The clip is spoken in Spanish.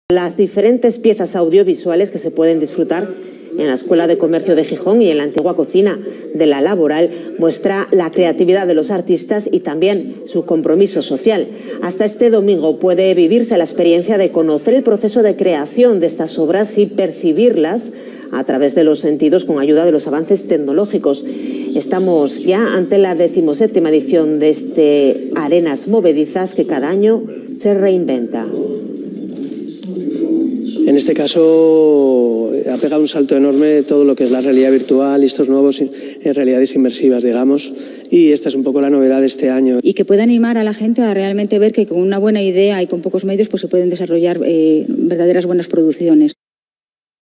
Las diferentes piezas audiovisuales que se pueden disfrutar en la Escuela de Comercio de Gijón y en la antigua cocina de La Laboral muestra la creatividad de los artistas y también su compromiso social. Hasta este domingo puede vivirse la experiencia de conocer el proceso de creación de estas obras y percibirlas a través de los sentidos con ayuda de los avances tecnológicos. Estamos ya ante la 17ª edición de este Arenas Movedizas que cada año se reinventa. En este caso ha pegado un salto enorme todo lo que es la realidad virtual y estos nuevos realidades inmersivas, digamos, y esta es un poco la novedad de este año. Y que pueda animar a la gente a realmente ver que con una buena idea y con pocos medios pues se pueden desarrollar verdaderas buenas producciones.